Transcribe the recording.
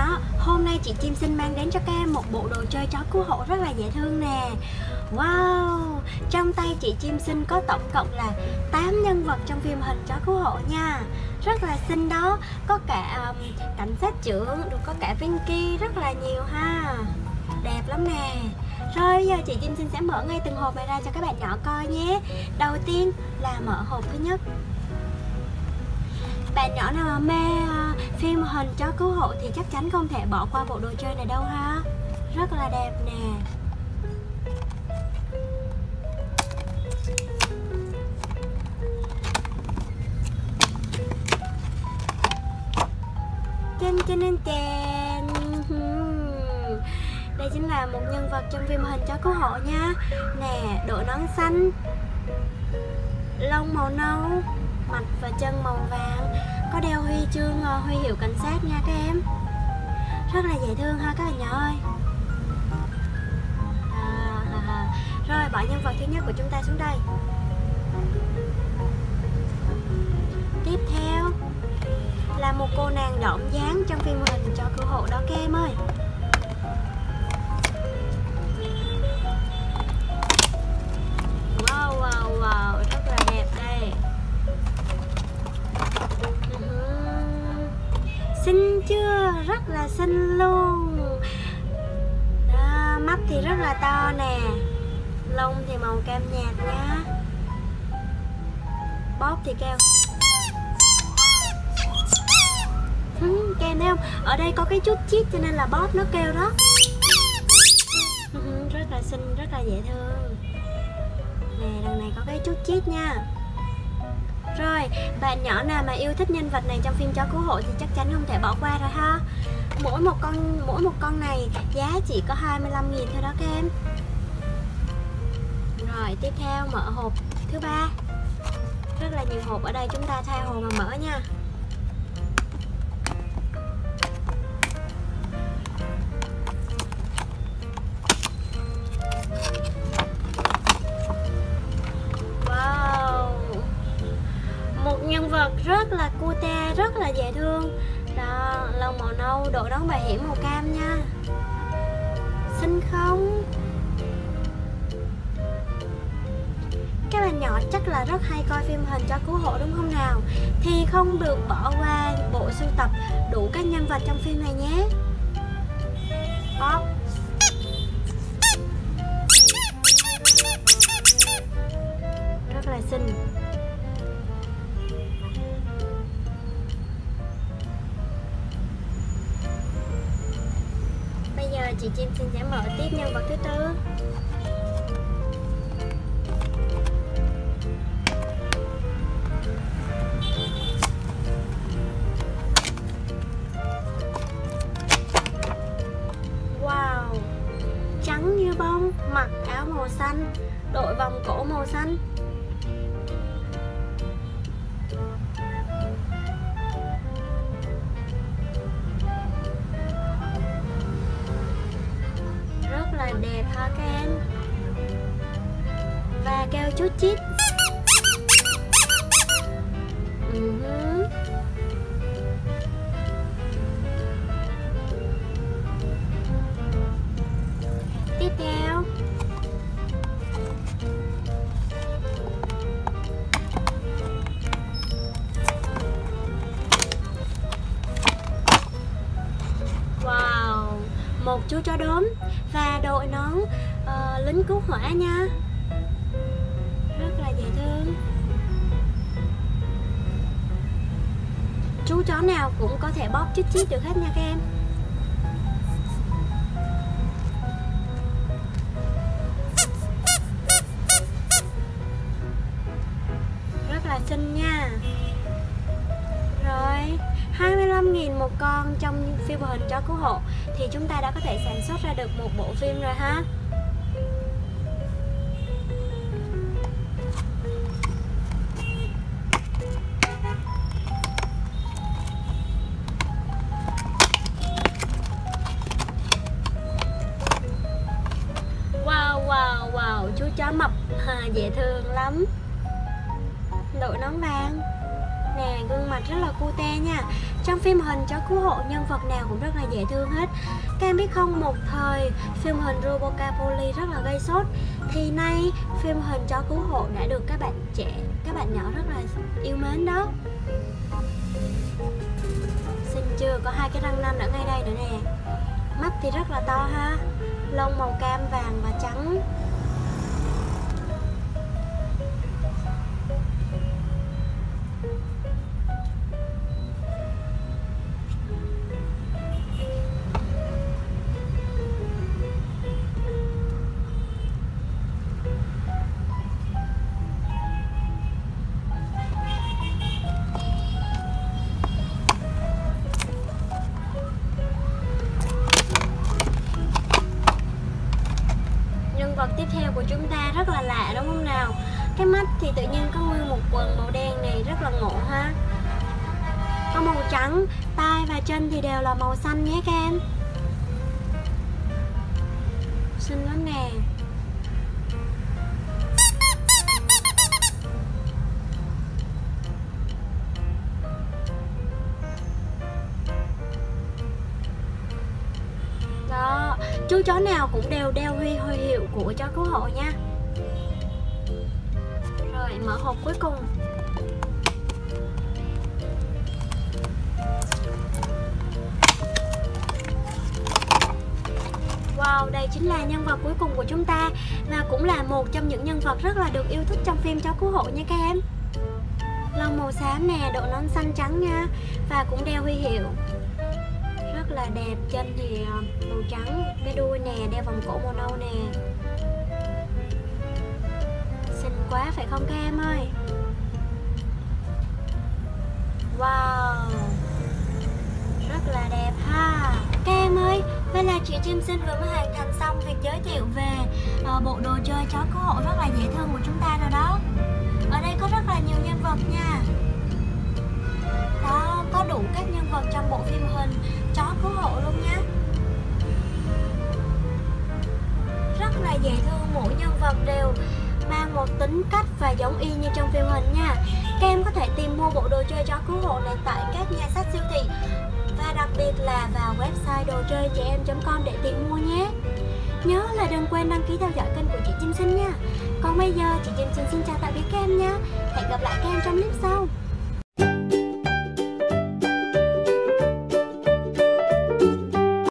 nhỏ, hôm nay chị Chim xin mang đến cho các em một bộ đồ chơi chó cứu hộ rất là dễ thương nè. Wow, trong tay chị Chim xin có tổng cộng là 8 nhân vật trong phim hình chó cứu hộ nha. Rất là xinh đó, có cả cảnh sát trưởng, được có cả Vinky, rất là nhiều ha. Đẹp lắm nè. Rồi bây giờ chị Chim xin sẽ mở ngay từng hộp này ra cho các bạn nhỏ coi nhé. Đầu tiên là mở hộp thứ nhất. Bạn nhỏ nào mà mê phim hình chó cứu hộ thì chắc chắn không thể bỏ qua bộ đồ chơi này đâu ha. Rất là đẹp nè. Chên chên chên chên. Đây chính là một nhân vật trong phim hình chó cứu hộ nha. Nè, đội nón xanh, lông màu nâu, mặt và chân màu vàng, có đeo huy chương huy hiệu cảnh sát nha các em. Rất là dễ thương ha các bạn nhỏ ơi. Rồi bỏ nhân vật thứ nhất của chúng ta xuống đây. Tiếp theo là một cô nàng đỏm dáng trong phim hình chó cứu hộ đó các em ơi. Wow, wow, wow, rất là đẹp đây. Xinh chưa? Rất là xinh luôn. Đó, mắt thì rất là to nè. Lông thì màu cam nhạt nhá. Bóp thì kêu. Kèm thấy không? Ở đây có cái chút chít cho nên là bóp nó kêu đó. Rất là xinh, rất là dễ thương. Nè, đằng này có cái chút chít nha. Rồi, bạn nhỏ nào mà yêu thích nhân vật này trong phim chó cứu hộ thì chắc chắn không thể bỏ qua rồi ha. Mỗi một con này giá chỉ có 25.000 thôi đó các em. Rồi, tiếp theo mở hộp thứ ba. Rất là nhiều hộp ở đây, chúng ta tha hồ mà mở nha. Nhân vật rất là cute, rất là dễ thương. Đó, lông màu nâu, đội nón bảo hiểm màu cam nha. Xinh không? Các bạn nhỏ chắc là rất hay coi phim hình chó cứu hộ đúng không nào? Thì không được bỏ qua bộ sưu tập đủ các nhân vật trong phim này nhé. Đó. Rất là xinh. Chị Chim xin sẽ mở tiếp nhân vật thứ tư. Wow, trắng như bông, mặc áo màu xanh, đội vòng cổ màu xanh. Đẹp ha các em. Và kêu chút chít. Tiếp theo wow, một chú chó đốm và đội nón lính cứu hỏa nha. Rất là dễ thương. Chú chó nào cũng có thể bóp chít chít được hết nha các em. Rất là xinh nha. Rồi 25.000 một con trong phim hình chó cứu hộ thì chúng ta đã có thể sản xuất ra được một bộ phim rồi ha. Wow, wow, wow, chú chó mập dễ thương lắm. Đội nón vàng. nè, gương mặt rất là cute nha. Trong phim hình chó cứu hộ, nhân vật nào cũng rất là dễ thương hết. Các em biết không, một thời phim hình Robocop Polly rất là gây sốt, thì nay phim hình chó cứu hộ đã được các bạn trẻ, các bạn nhỏ rất là yêu mến đó. Xinh chưa, có hai cái răng nanh ở ngay đây nữa nè. Mắt thì rất là to ha, lông màu cam, vàng và trắng. Nhân vật tiếp theo của chúng ta rất là lạ đúng không nào? Cái mắt thì tự nhiên có nguyên một quầng màu đen này, rất là ngộ ha. Có màu trắng, tai và chân thì đều là màu xanh nhé các em. Xinh lắm nè. Đó, chú chó nào cũng đều đeo huy hiệu của chó cứu hộ nha. Rồi, mở hộp cuối cùng. Wow, đây chính là nhân vật cuối cùng của chúng ta, và cũng là một trong những nhân vật rất là được yêu thích trong phim chó cứu hộ nha các em. Lông màu xám nè, độ nón xanh trắng nha, và cũng đeo huy hiệu. Rất là đẹp, chân thì màu trắng, cái đuôi nè, đeo vòng cổ màu nâu nè. Xinh quá phải không các em ơi? Wow, rất là đẹp ha. Các em ơi, vậy là chị Chim Xin vừa mới hoàn thành xong việc giới thiệu về bộ đồ chơi chó cứu hộ rất là dễ thương của chúng ta rồi đó. Ở đây có rất là nhiều nhân vật nha. Đó, có đủ các nhân vật trong bộ phim hình chó cứu hộ luôn nha. Rất là dễ thương, mỗi nhân vật đều mang một tính cách và giống y như trong phim hình nha. Các em có thể tìm mua bộ đồ chơi chó cứu hộ này tại các nhà sách siêu thị, và đặc biệt là vào website đồ chơi trẻ em.com để tìm mua nhé. Nhớ là đừng quên đăng ký theo dõi kênh của chị Chim Xin nha. Còn bây giờ chị Chim Xin chào tạm biệt các em nha. Hẹn gặp lại các em trong clip sau.